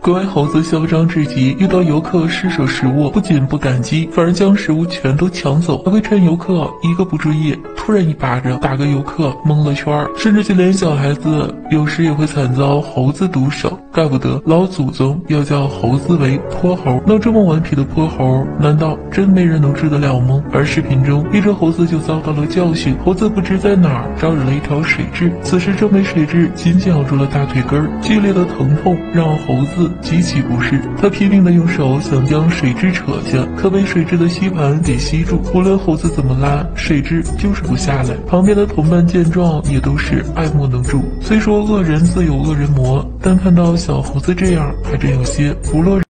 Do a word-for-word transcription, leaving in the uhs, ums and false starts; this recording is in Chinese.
各位猴子嚣张至极，遇到游客施舍食物，不仅不感激，反而将食物全都抢走，还会趁游客一个不注意，突然一巴掌打个游客蒙了圈，甚至就连小孩子有时也会惨遭猴子毒手。怪不得老祖宗要叫猴子为泼猴，那这么顽皮的泼猴，难道真没人能治得了吗？而视频中一只猴子就遭到了教训，猴子不知在哪儿招惹了一条水蛭，此时这枚水蛭紧紧咬住了大腿根儿，剧烈的疼痛让猴子极其不适，他拼命的用手想将水蛭扯下，可被水蛭的吸盘给吸住，无论猴子怎么拉，水蛭就是不下来。旁边的同伴见状也都是爱莫能助。虽说恶人自有恶人磨，但看到小猴子这样，还真有些不落